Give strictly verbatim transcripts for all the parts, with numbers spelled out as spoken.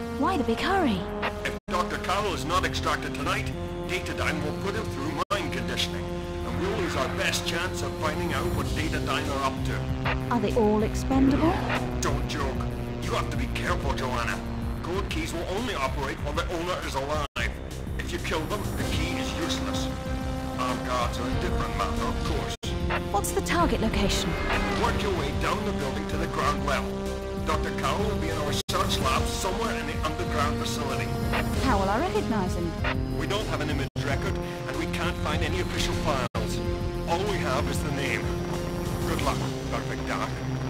Why the big hurry? If Doctor Carroll is not extracted tonight, Datadyne will put him through mind conditioning, and we'll lose our best chance of finding out what Datadyne are up to. Are they all expendable? Don't joke. You have to be careful, Joanna. Code keys will only operate while the owner is alive. If you kill them, the key is useless. Armed guards are a different matter, of course. What's the target location? Work your way down the building to the ground level. Doctor Carroll will be in our research lab somewhere in the underground facility. How will I recognize him? We don't have an image record, and we can't find any official files. All we have is the name. Good luck, Doctor McDark.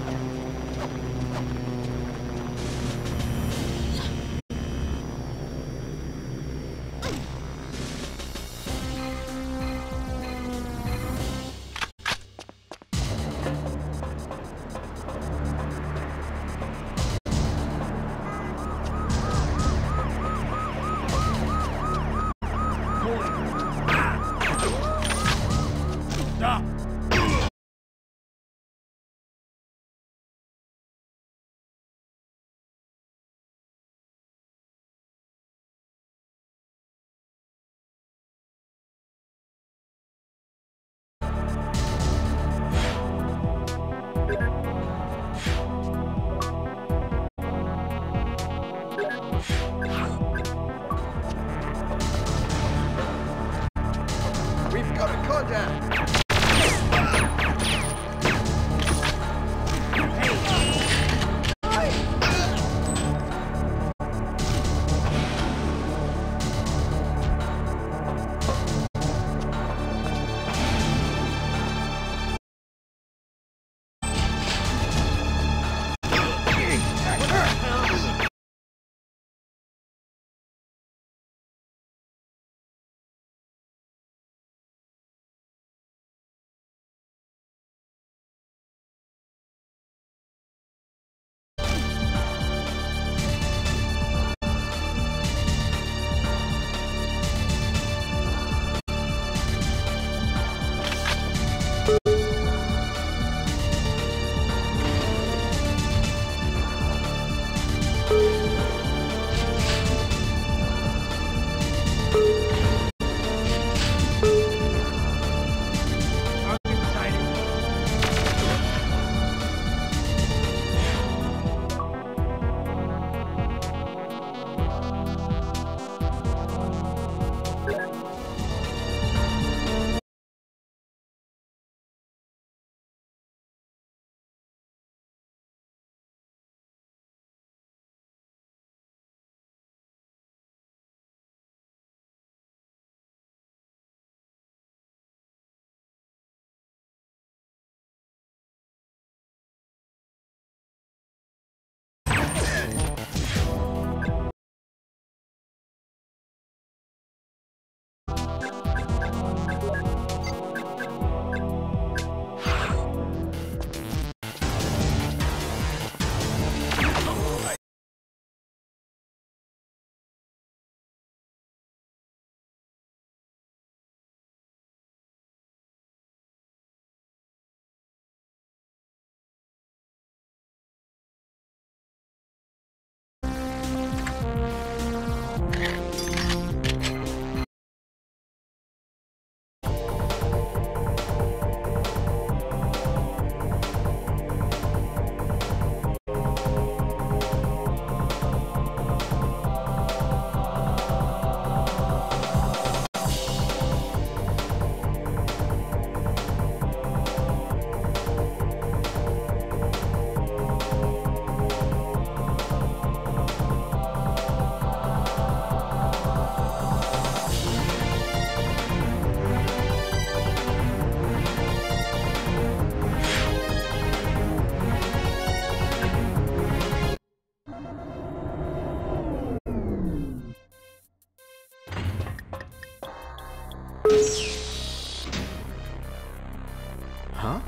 Huh?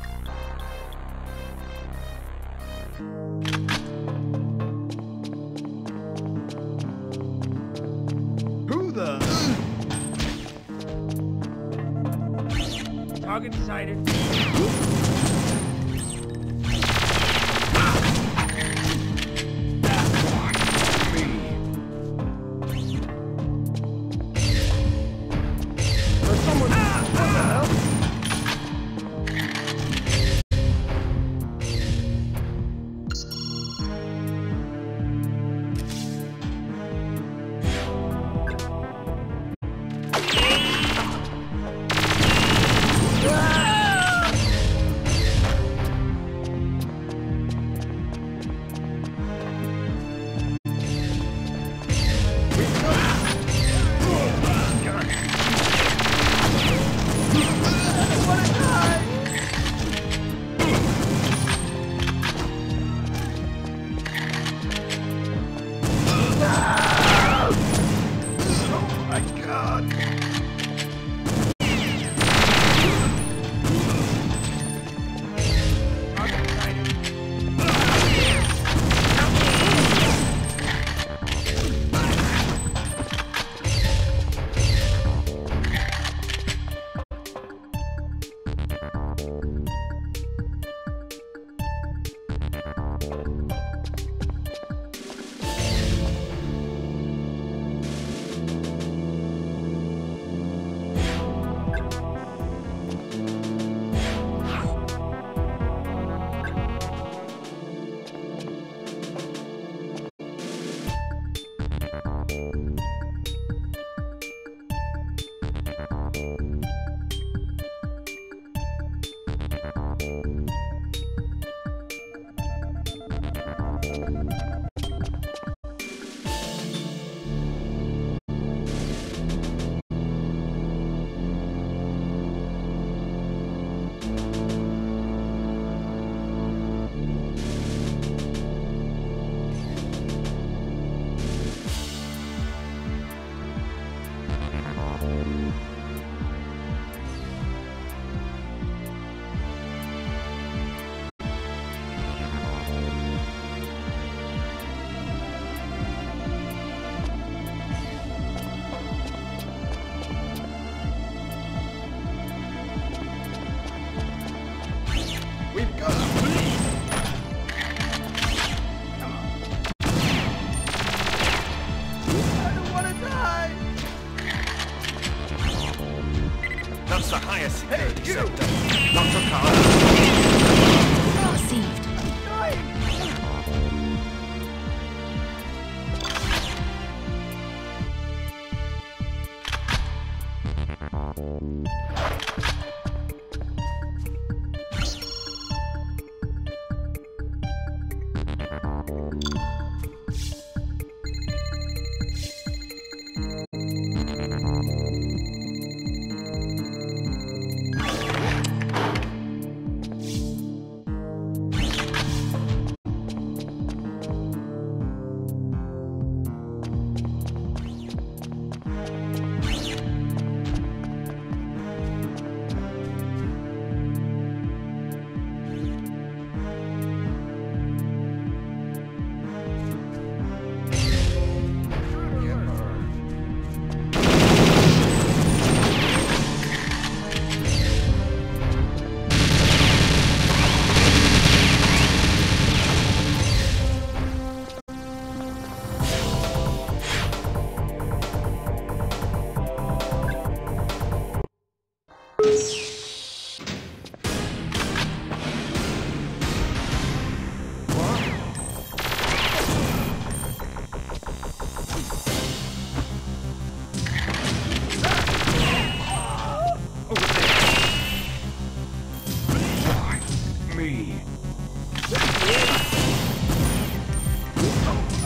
Who the? Target sighted. Me.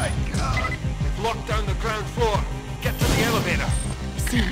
My God! They've locked down the ground floor. Get to the elevator. See.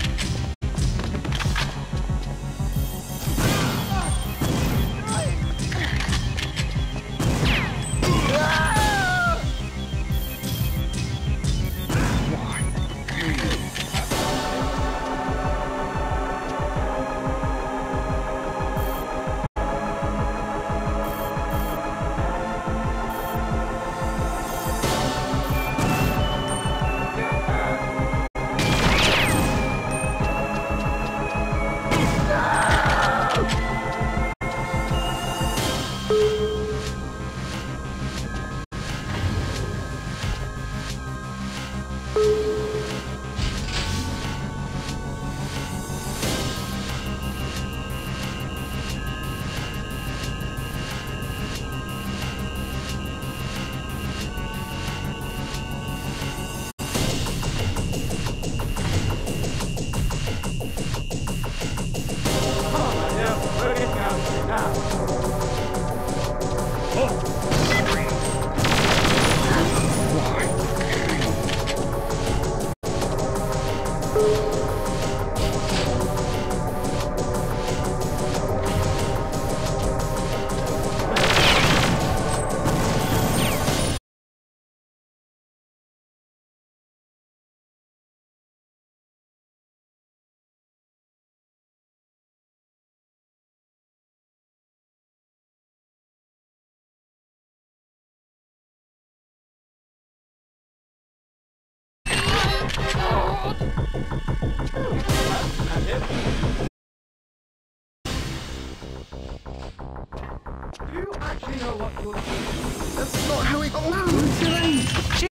Do you actually know what you're doing? That's not how it goes!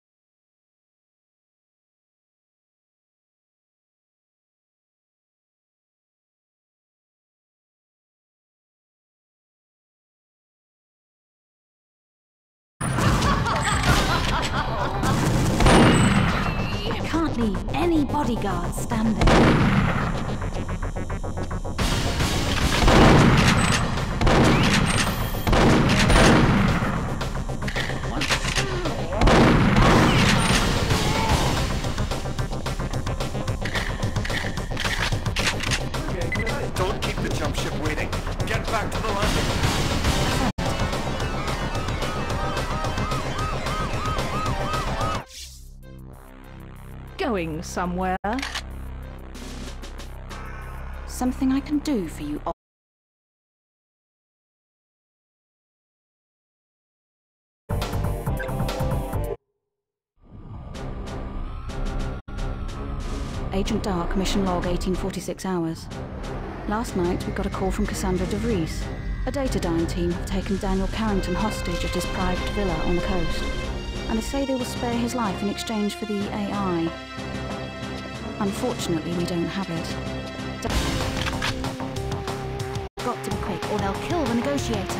Can't leave any bodyguards standing. Don't keep the jump ship waiting. Get back to the landing. Going somewhere? Something I can do for you. Agent Dark, mission log eighteen forty-six hours. Last night we got a call from Cassandra De Vries. A Datadyne team have taken Daniel Carrington hostage at his private villa on the coast, and they say they will spare his life in exchange for the A I. Unfortunately, we don't have it. Got to be quick, or they'll kill the negotiator.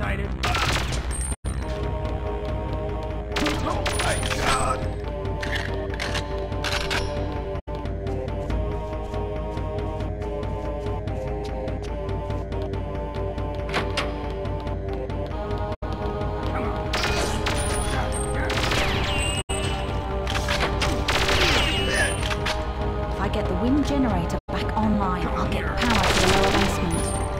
excited. Oh my god! If I get the wind generator back online, I'll get power to the lower basement.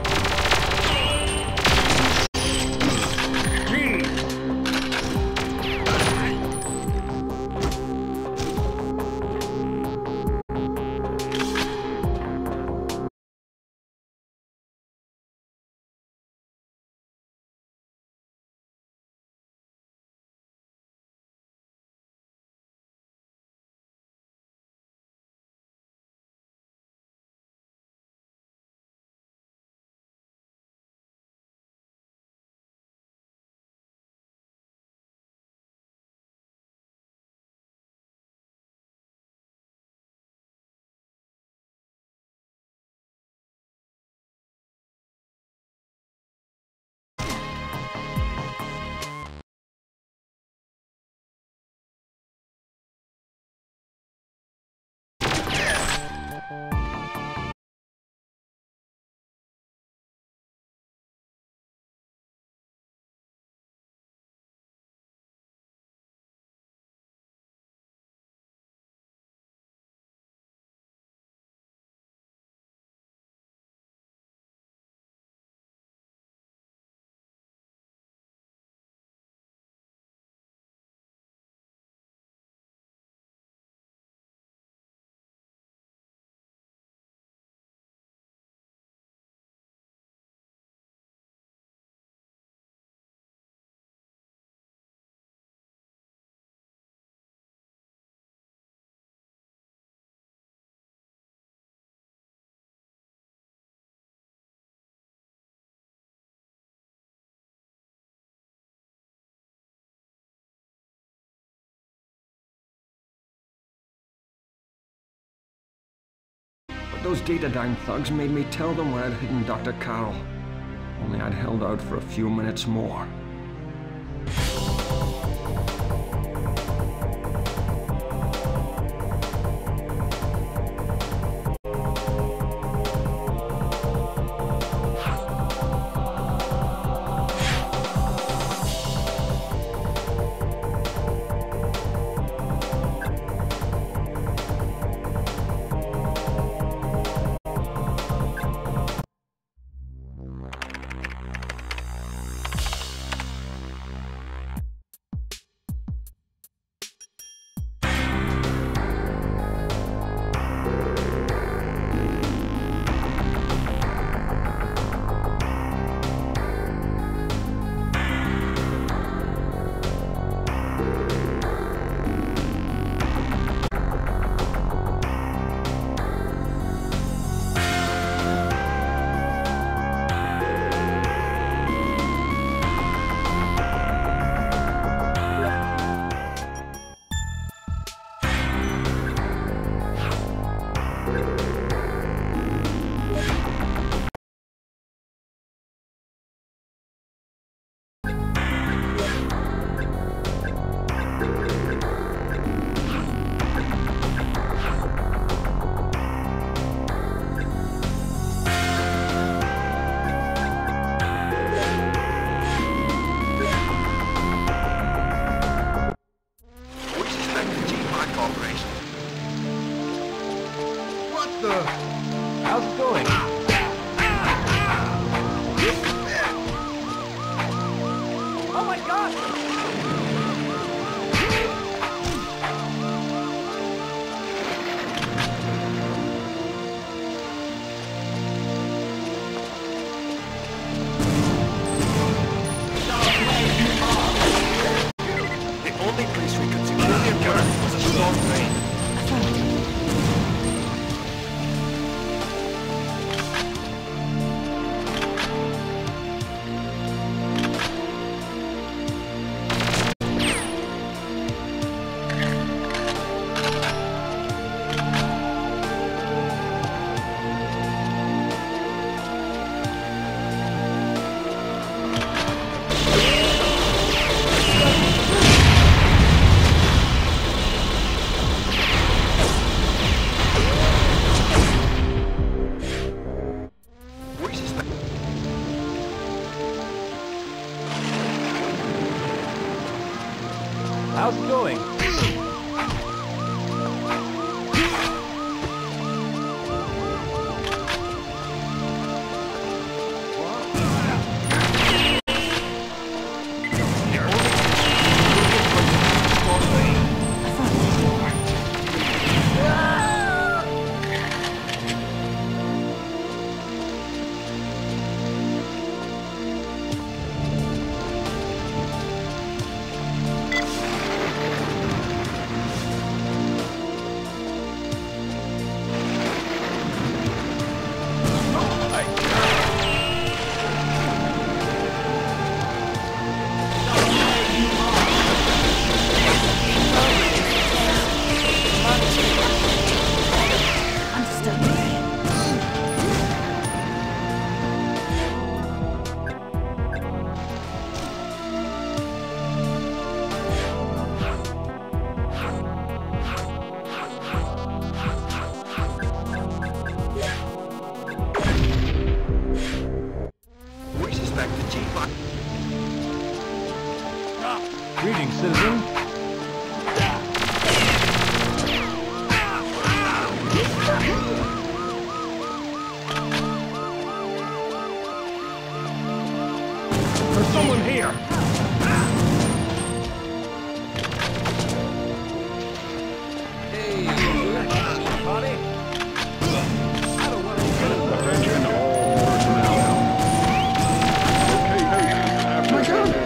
Those data-down thugs made me tell them where I'd hidden Doctor Carroll. Only I'd held out for a few minutes more. How's it going? Oh my god! The only place we could secure the occurrence was a storm drain. How's it going? Greetings, citizen. There's someone here. Hey, buddy. I don't want to get it. Attention all personnel. Location after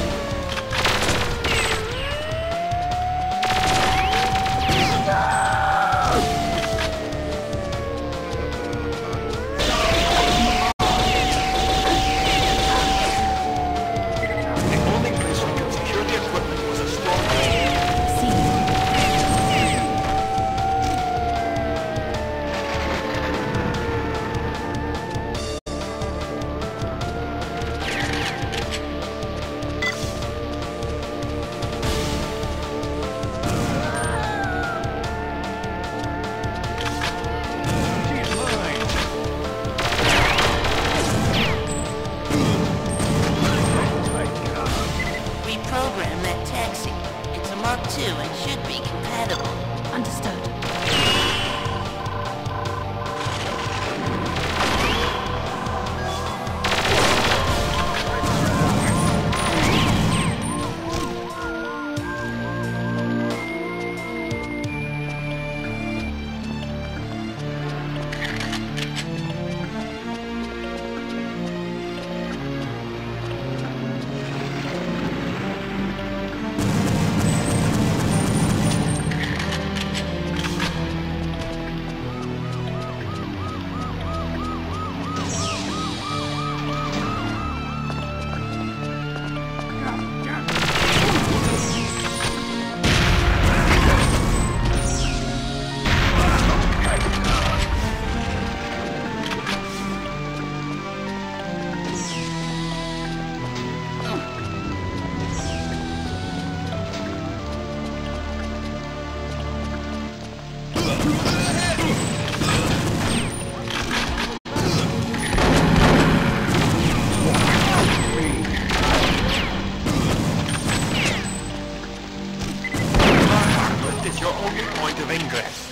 Program that taxi. It's a Mark two and should be compatible. Understood. your only point of ingress.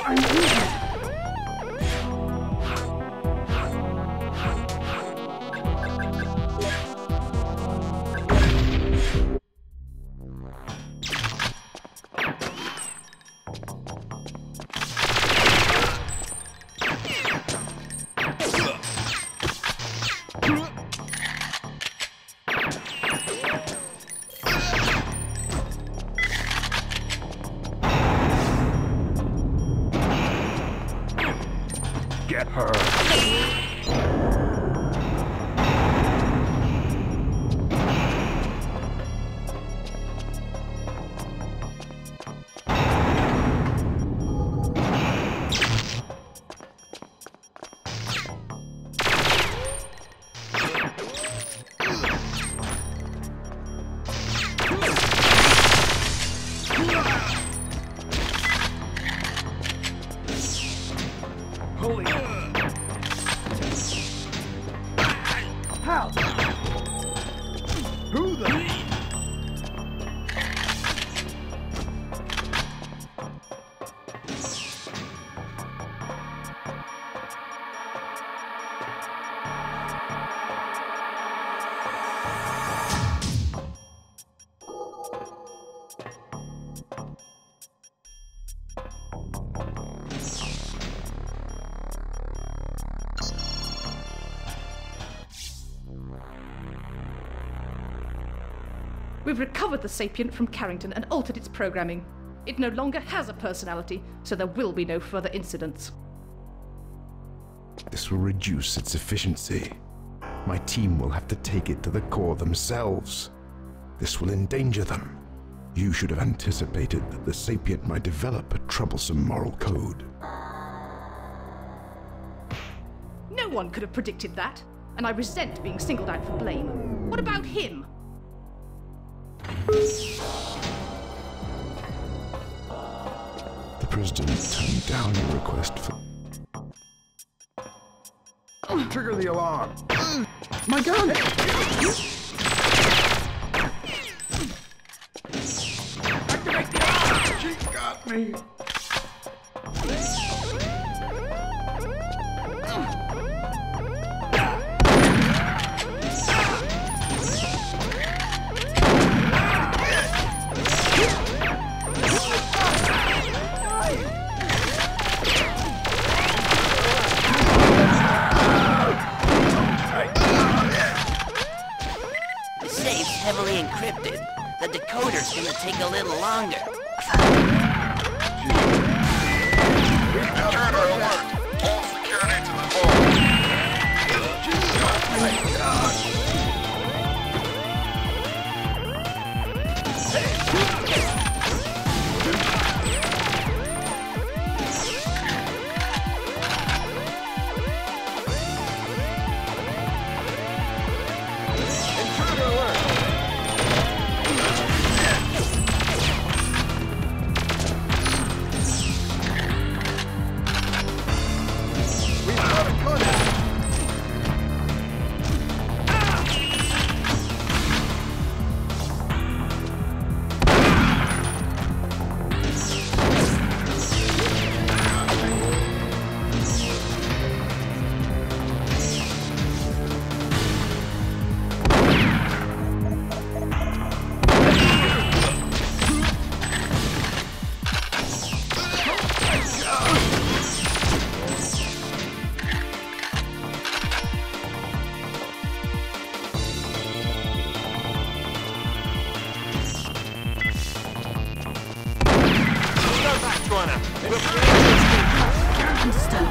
Get her. Holy. How? Who the? We've recovered the Sapient from Carrington and altered its programming. It no longer has a personality, so there will be no further incidents. This will reduce its efficiency. My team will have to take it to the core themselves. This will endanger them. You should have anticipated that the Sapient might develop a troublesome moral code. No one could have predicted that, and I resent being singled out for blame. What about him? The President turned down your request for... Trigger the alarm. My gun! Activate the alarm! She got me! Heavily encrypted. The decoder's gonna take a little longer. Return our alert. All security to the core. Oh my God. Understood.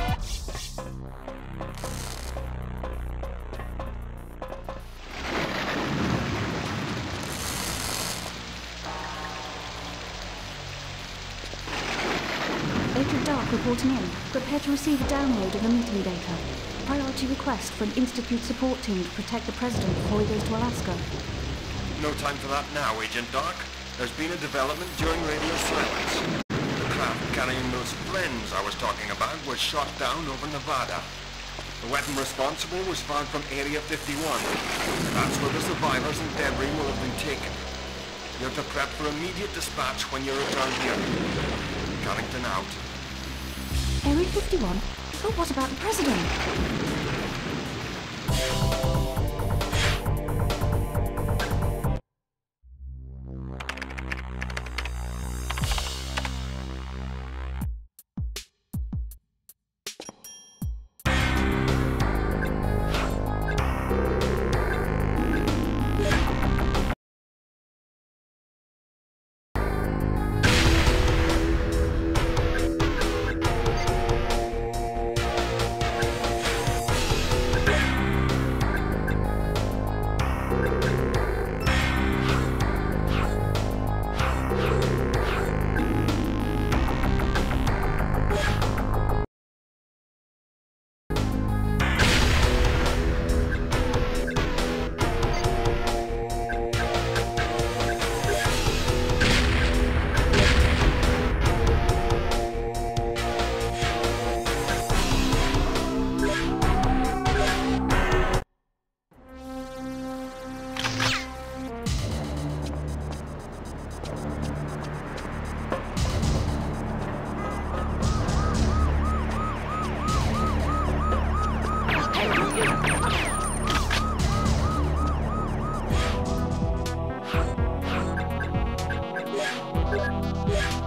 Agent Dark reporting in. Prepare to receive a download of the meeting data. Priority request for an Institute support team to protect the President before he goes to Alaska. No time for that now, Agent Dark. There's been a development during radio silence. The craft carrying those blends I was talking about was shot down over Nevada. The weapon responsible was found from Area fifty-one. That's where the survivors and debris will have been taken. You're to prep for immediate dispatch when you return here. Carrington out. Area fifty-one? But what about the President? Yeah.